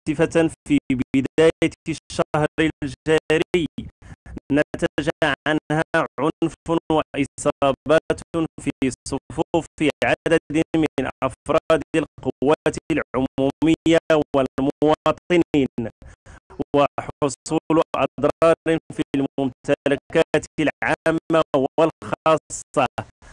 صفة في بداية الشهر الجاري نتج عنها عنف وإصابات في صفوف عدد من أفراد القوات العمومية والمواطنين، وحصول أضرار في الممتلكات العامة والخاصة،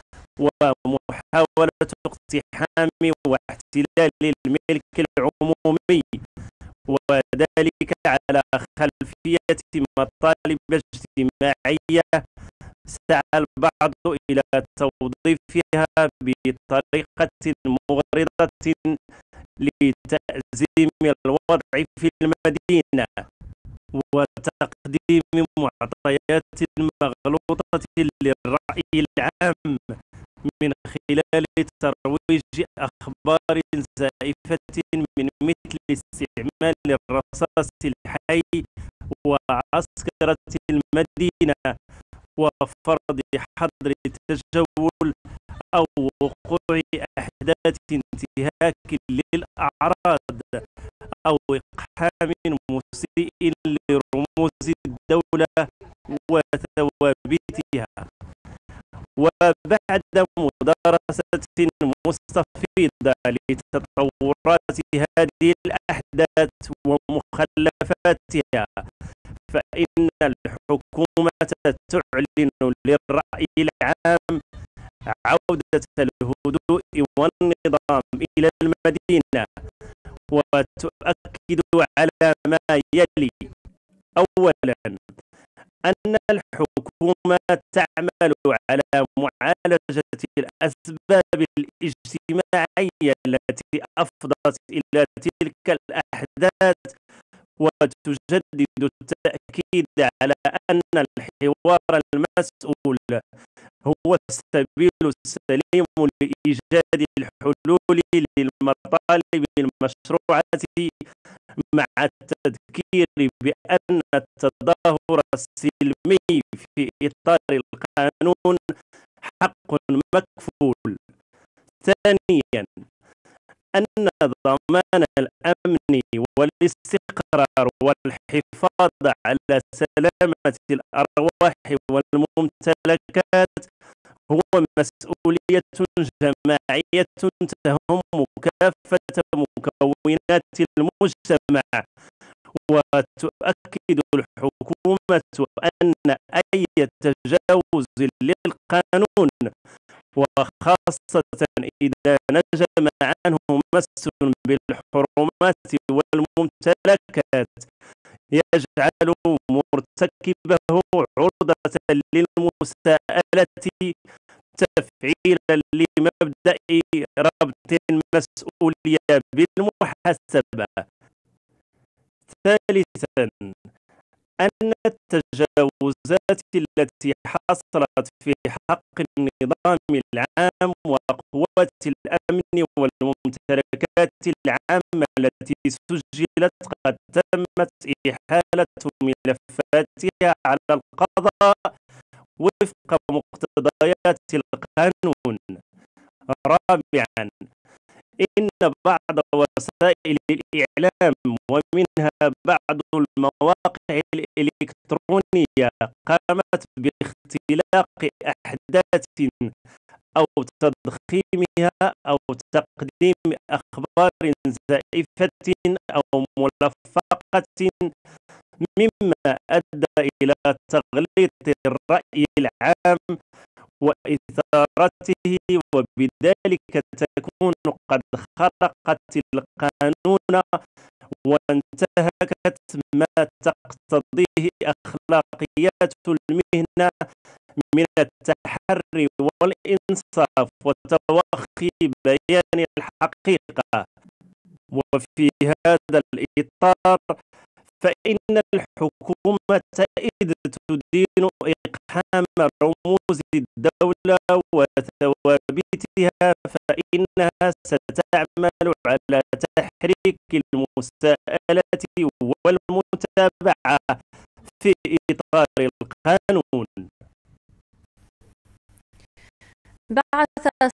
ومحاولة اقتحام واحتلال الملك العمومي، وذلك على خلفية مطالب اجتماعية سعى البعض إلى توظيفها بطريقة مغرضة لتأزيم الوضع في المدينة وتقديم معطيات مغلوطة للرأي العام من خلال ترويج أخبار زائفة من مثل استعمال الرصاص الحي وعسكرة المدينة وفرض حظر تجول أو وقوع أحداث انتهاك للأعراض أو إقحام مسيء لرموز الدولة وثوابتها. وبعد مدارسة مستفيضة لتطورات هذه الأحداث ومخلفاتها، فإن الحكومة تعلن للرأي العام عودة الهدوء والنظام إلى المدينة، وتؤكد على ما يلي: أولا، أن الحكومة تعمل على معالجة الأسباب الاجتماعية التي أفضت إلى تلك الأحداث، وتجدد التأكيد على أن الحوار المسؤول هو السبيل السليم لإيجاد الحلول للمطالب المشروعة، مع التذكير بأن التظاهر السلمي في إطار القانون حق مكفول. ثانيا، أن ضمان الأمن والاستقرار والحفاظ على سلامة الأرواح والممتلكات هو مسؤولية جماعية تهم كافة مكونات المجتمع، وتؤكد الحكومة أن أي تجاوز للقانون، وخاصة إذا نجم عنه مس بالحرمات والممتلكات، يجعل مرتكبه عرضة للمساءلة تفعيلا لمبدأ ربط المسؤولية بالمحاسبة. ثالثا، أن التجاوزات التي حصلت في حق النظام العام وقوات الأمن والممتلكات العامة التي سجلت قد تمت إحالة ملفاتها على القضاء وفق مقتضيات القانون. رابعا، إن بعض وسائل الإعلام ومنها بعض المواقع الإلكترونية قامت باختلاق أحداث أو تضخيمها أو تقديم أخبار زائفة أو ملفقة، مما أدى إلى تغليط الرأي العام وإثارته، وبذلك تكون قد خرقت القانون وانتهكت ما تقتضيه أخلاقيات المهنة من التحري والإنصاف وتوخي بيان الحقيقة. وفي هذا الإطار، فإن الحكومة إذ تدين إقحام رموز الدولة وثوابتها فإنها ستعمل على تحريك المساءلة والمتابعة في إطار القانون. بعث